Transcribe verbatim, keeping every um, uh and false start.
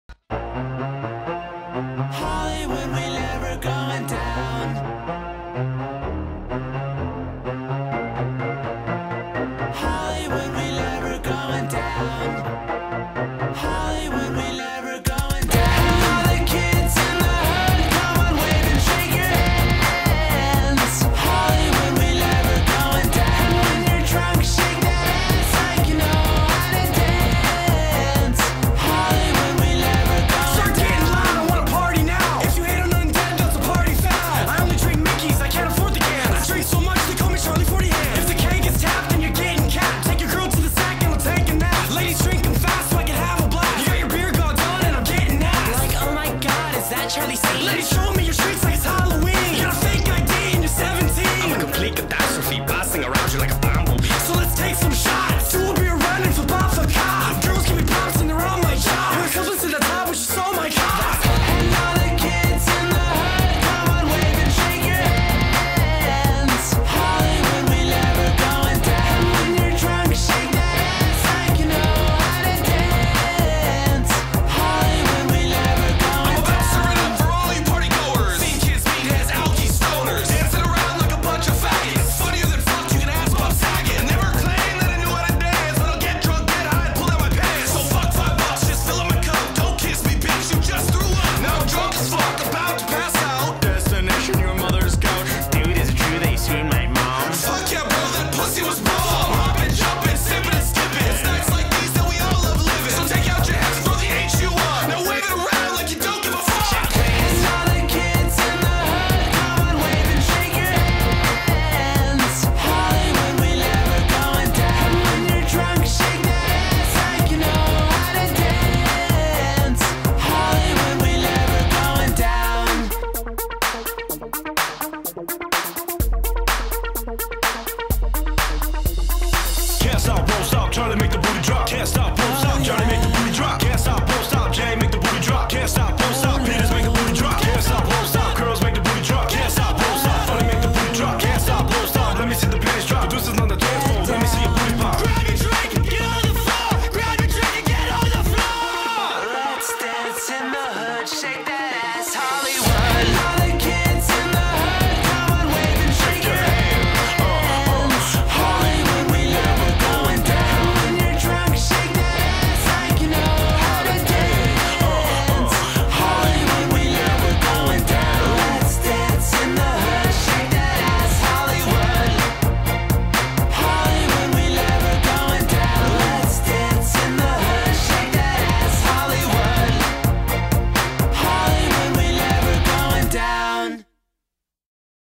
Hollywood, we never going down. Hollywood, we never going down. Hollywood, we never going down. All the kids in the hood, come on, wave and shake your hands. Hollywood, we never going down. When you're drunk, shake that ass like you know how to dance. Hollywood, we never going Start getting loud, I wanna party now. If you hate on Undead, that's a party foul. I only drink Mickeys, I can't afford the cans. I drink so much, they call me Charlie forty hands. If the K gets tapped, then you're getting capped. Take your girl to the sack and we'll take a nap. Ladies drinking fast so I can have a blast. You got your beer goggles on and I'm getting ass. Like, oh my god, is that Charlie Saint? Ladies, show me your streets like it's Halloween. You got a fake I D and you're seventeen. I'm a complete catastrophe, passing around you like a bumblebee. So let's take some shots. Two will be running for Bob for cop. Girls can be props and they're on my job. We're coming to the top, which is so my god. And all the kids in the hood, come on, wave and shake your hands. Hollywood, we never going down. When you're drunk, shake that ass like you know how to dance. Hollywood, we never going I'm about to down. serve it up for all you party goers. Seen kids, meatheads, alkies, stoners, dancing around like a bunch of faggots. Funnier than fuck, you can ask Bob Saget. Never claimed that I knew how to dance, but I'll get drunk, get high, and pull out my pants. So fuck five bucks, just fill up my cup. Don't kiss me, bitch, you just threw up. Now I'm drunk as fuck, about to pass out. Destination, your mother's couch. Dude, is it true that you screwed my mom? Fuck yeah, bro, that pussy was bomb. Hopping, jumping, sipping and skipping. It's nights like these that we all love living. So take out your hands, throw the H U on. Now wave it around like you don't give a fuck. And all the kids in the hood, come on, wave and shake your hands. Hollywood, we never going down. When you're drunk, shake that ass like you know how to dance. Hollywood, we never going down. Can't stop, won't stop, Charlie make the booty drop. Can't stop, won't stop, Johnny make the booty drop. Can't stop, won't stop, Jay make the booty drop. Can't stop, won't stop, Peters make the booty drop. Can't stop, won't stop, girls make the booty drop. Can't stop, won't stop, Funny make the booty drop. Can't stop, won't stop, let me see the pants drop. Producers on the dance floor, let me see your booty pop. Grab your drink and get on the floor. Grab your drink and get on the floor. Let's dance in the hood, shake that